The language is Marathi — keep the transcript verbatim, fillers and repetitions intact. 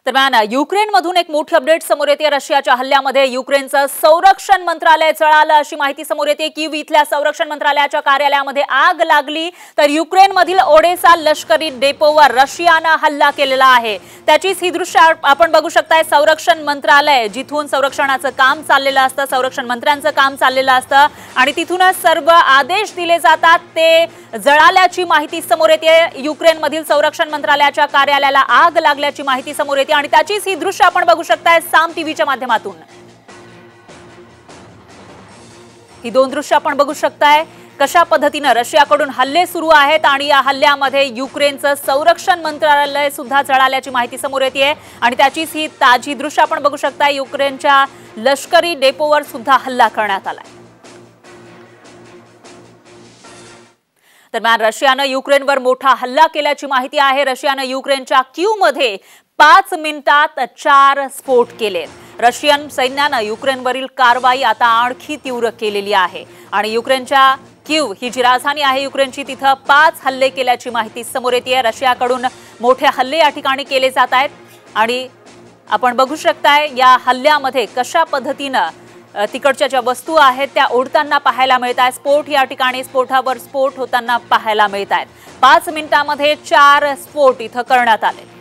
दरम्यान युक्रेनमधून एक मोठी अपडेट समोर येते। रशियाच्या हल्ल्यामध्ये युक्रेनचं संरक्षण मंत्रालय जळालं अशी माहिती समोर येते। कीव इथल्या संरक्षण मंत्रालयाच्या कार्यालयामध्ये आग लागली तर युक्रेनमधील ओडेसा लष्करी डेपोवर रशियाने हल्ला केलेला आहे। त्याचीच ही दृश्य आपण बघू शकताय। संरक्षण मंत्रालय जिथून संरक्षणाचं काम चाललेलं असतं, संरक्षण मंत्र्यांचं काम चाललेलं असतं आणि तिथूनच सर्व आदेश दिले जातात ते जळाल्याची माहिती समोर येते। युक्रेनमधील संरक्षण मंत्रालयाच्या कार्यालयाला आग लागल्याची माहिती समोर येते आणि त्याचीच ही दृश्य आपण बघू शकताय साम टीव्हीच्या माध्यमातून। ही दोन दृश्य आपण बघू शकताय कशा पद्धतीने रशियाकडून हल्ले सुरू आहेत आणि या हल्ल्यामध्ये युक्रेनचं संरक्षण मंत्रालय सुद्धा जळाल्याची माहिती समोर येते आणि त्याचीच ही ताजी दृश्य आपण बघू शकताय। युक्रेनच्या लष्करी डेपोवर सुद्धा हल्ला करण्यात आलाय। दरम्यान रशियाने युक्रेनवर मोठा हल्ला केल्याची माहिती आहे। रशियाने युक्रेनच्या कीवमध्ये पाच मिनिटात चार स्फोट केलेत। रशियन सैन्याने युक्रेनवरील कारवाई आता आणखी तीव्र केलेली आहे आणि युक्रेनच्या कीव ही जी राजधानी आहे युक्रेनची तिथे पाच हल्ले केल्याची माहिती समोर येते। रशियाकडून मोठे हल्ले या ठिकाणी केले जात आहेत आणि आपण बघू शकताय या हल्ल्यामध्ये कशा पद्धतीने तिकडच्या ज्या वस्तू आहेत त्या उडताना पाहायला मिळत आहेत। स्फोट या ठिकाणी स्फोटावर स्फोट होताना पाहायला मिळत आहेत। पाच मिनिटांमध्ये चार स्फोट इथं करण्यात आले।